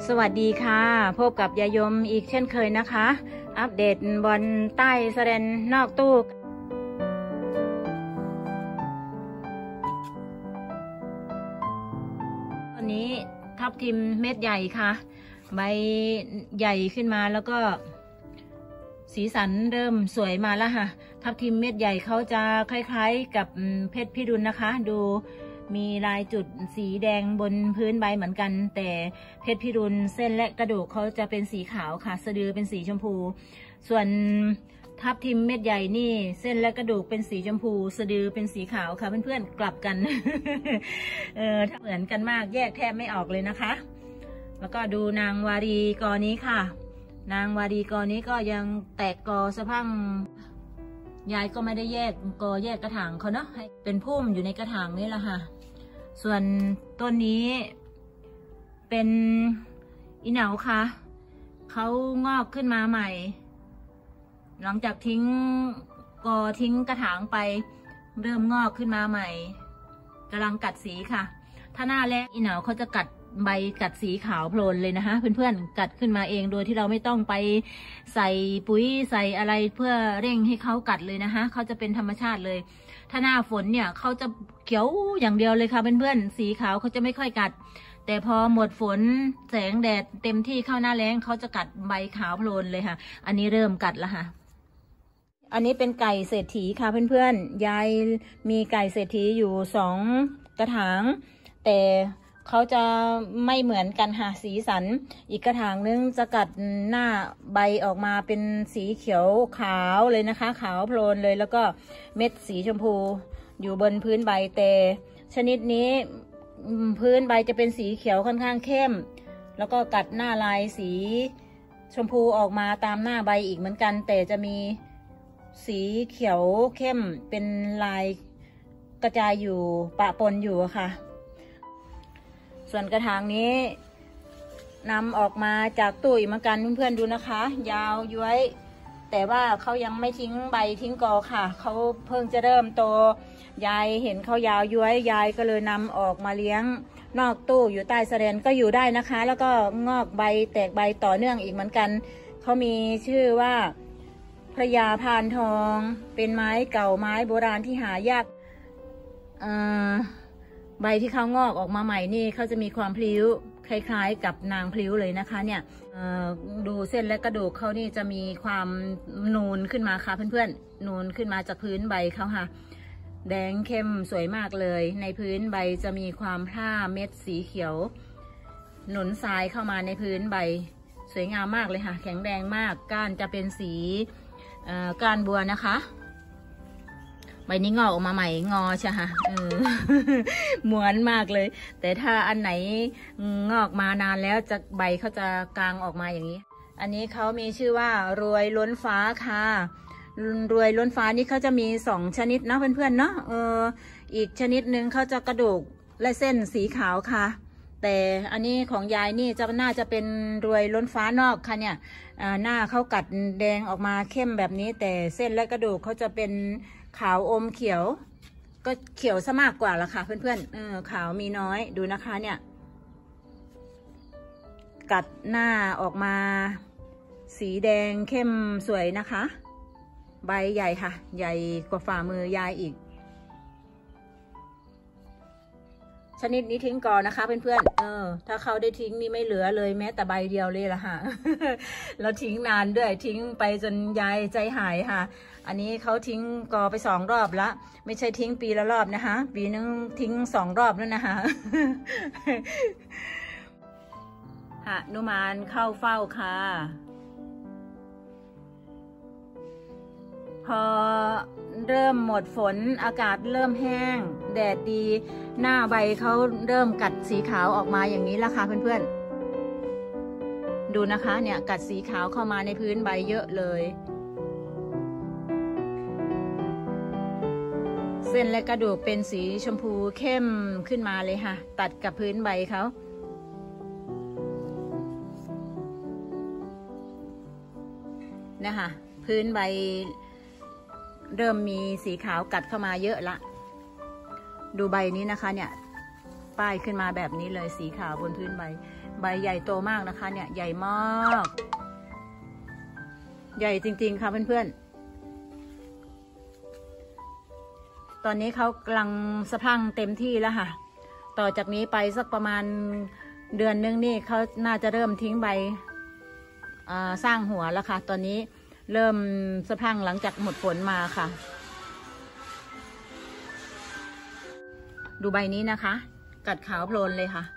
สวัสดีค่ะพบกับยายมอีกเช่นเคยนะคะอัปเดตบอลใต้แสดงนอกตู้ตอนนี้ทับทิมเม็ดใหญ่ค่ะใบใหญ่ขึ้นมาแล้วก็สีสันเริ่มสวยมาแล้วค่ะทับทิมเม็ดใหญ่เขาจะคล้ายๆกับเพชรพิรุณนะคะดูมีลายจุดสีแดงบนพื้นใบเหมือนกันแต่เพชรพิรุณเส้นและกระดูกเขาจะเป็นสีขาวค่ะสะดือเป็นสีชมพูส่วนทับทิมเม็ดใหญ่นี่เส้นและกระดูกเป็นสีชมพูสะดือเป็นสีขาวค่ะเพื่อนๆกลับกัน ถ้าเหมือนกันมากแยกแทบไม่ออกเลยนะคะแล้วก็ดูนางวารีกอนี้ค่ะนางวารีกอนี้ก็ยังแตกกอสะพังยายก็ไม่ได้แยกกอแยกกระถางเขาเนาะให้เป็นพุ่มอยู่ในกระถางนี่แหละค่ะส่วนต้นนี้เป็นอีเหนาค่ะเขางอกขึ้นมาใหม่หลังจากทิ้งกอทิ้งกระถางไปเริ่มงอกขึ้นมาใหม่กำลังกัดสีค่ะถ้าหน้าแรกอีเหนาเขาจะกัดใบกัดสีขาวโพลนเลยนะคะเพื่อนๆกัดขึ้นมาเองโดยที่เราไม่ต้องไปใส่ปุ๋ยใส่อะไรเพื่อเร่งให้เขากัดเลยนะคะเขาจะเป็นธรรมชาติเลยถ้าหน้าฝนเนี่ยเขาจะเขียวอย่างเดียวเลยค่ะเพื่อนๆสีขาวเขาจะไม่ค่อยกัดแต่พอหมดฝนแสงแดดเต็มที่เข้าหน้าแล้งเขาจะกัดใบขาวโพลนเลยค่ะอันนี้เริ่มกัดแล้วค่ะอันนี้เป็นไก่เศรษฐีค่ะเพื่อนๆยายมีไก่เศรษฐีอยู่2 กระถางแต่เขาจะไม่เหมือนกันค่ะสีสันอีกกระถางนึงจะกัดหน้าใบออกมาเป็นสีเขียวขาวเลยนะคะขาวโพลนเลยแล้วก็เม็ดสีชมพูอยู่บนพื้นใบแต่ชนิดนี้พื้นใบจะเป็นสีเขียวค่อนข้างเข้มแล้วก็กัดหน้าลายสีชมพูออกมาตามหน้าใบอีกเหมือนกันแต่จะมีสีเขียวเข้มเป็นลายกระจายอยู่ปะปนอยู่ค่ะส่วนกระถางนี้นำออกมาจากตู้อีกเหมือนกันเพื่อนๆดูนะคะยาวย้วยแต่ว่าเขายังไม่ทิ้งใบทิ้งกอค่ะเขาเพิ่งจะเริ่มโตยายเห็นเขายาวย้วยยายก็เลยนำออกมาเลี้ยงนอกตู้อยู่ใต้แสลนก็อยู่ได้นะคะแล้วก็งอกใบแตกใบต่อเนื่องอีกเหมือนกันเขามีชื่อว่าพระยาพานทองเป็นไม้เก่าไม้โบราณที่หายากใบที่เขางอกออกมาใหม่นี่เขาจะมีความพลิ้วคล้ายๆกับนางพลิ้วเลยนะคะเนี่ยดูเส้นและกระดูกเขานี่จะมีความนูนขึ้นมาค่ะเพื่อนๆนูนขึ้นมาจากพื้นใบเขาค่ะแดงเข้มสวยมากเลยในพื้นใบจะมีความพร่าเม็ดสีเขียวหนุนทรายเข้ามาในพื้นใบสวยงามมากเลยค่ะแข็งแรงมากก้านจะเป็นสีก้านบัวนะคะใบนี้งอกออกมาใหม่งอใช่ค่ะเหมือนมากเลยแต่ถ้าอันไหนงอกมานานแล้วจะใบเขาจะกลางออกมาอย่างนี้อันนี้เขามีชื่อว่ารวยล้นฟ้าค่ะรวยล้นฟ้านี่เขาจะมี2 ชนิดเนาะเพื่อนๆเนาะอีกชนิดหนึ่งเขาจะกระดูกและเส้นสีขาวค่ะแต่อันนี้ของยายนี่จะน่าจะเป็นรวยล้นฟ้านอกค่ะเนี่ยหน้าเขากัดแดงออกมาเข้มแบบนี้แต่เส้นและกระดูกเขาจะเป็นขาวอมเขียวก็เขียวซะมากกว่าละค่ะเพื่อนๆขาวมีน้อยดูนะคะเนี่ยกัดหน้าออกมาสีแดงเข้มสวยนะคะใบใหญ่ค่ะใหญ่กว่าฝ่ามือยายอีกชนิดนี้ทิ้งก่อนนะคะเพื่อนๆถ้าเขาได้ทิ้งนี่ไม่เหลือเลยแม้แต่ใบเดียวเลยล่ะค่ะแล้วทิ้งนานด้วยทิ้งไปจนยายใจหายค่ะอันนี้เขาทิ้งกอไป2 รอบละไม่ใช่ทิ้งปีละรอบนะคะปีนึงทิ้ง2 รอบแล้วนะคะหนุมานเข้าเฝ้าค่ะพอเริ่มหมดฝนอากาศเริ่มแห้งแดดดีหน้าใบเขาเริ่มกัดสีขาวออกมาอย่างนี้ละค่ะเพื่อนๆดูนะคะเนี่ยกัดสีขาวเข้ามาในพื้นใบเยอะเลยเส้นและกระดูกเป็นสีชมพูเข้มขึ้นมาเลยค่ะตัดกับพื้นใบเขานะคะพื้นใบเริ่มมีสีขาวกัดเข้ามาเยอะละดูใบนี้นะคะเนี่ยป้ายขึ้นมาแบบนี้เลยสีขาวบนพื้นใบใบใหญ่โตมากนะคะเนี่ยใหญ่มาก ใหญ่จริงๆค่ะเพื่อนๆตอนนี้เขากำลังสะพรั่งเต็มที่แล้วค่ะต่อจากนี้ไปสักประมาณเดือนนึงนี่เขาน่าจะเริ่มทิ้งใบสร้างหัวแล้วค่ะตอนนี้เริ่มสะพรั่งหลังจากหมดฝนมาค่ะดูใบนี้นะคะกัดขาวโพลนเลยค่ะ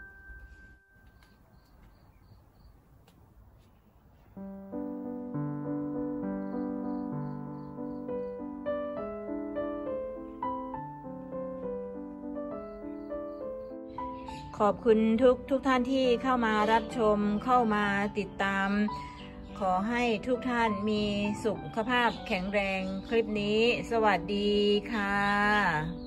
ขอบคุณทุกท่านที่เข้ามารับชมเข้ามาติดตามขอให้ทุกท่านมีสุขภาพแข็งแรงคลิปนี้สวัสดีค่ะ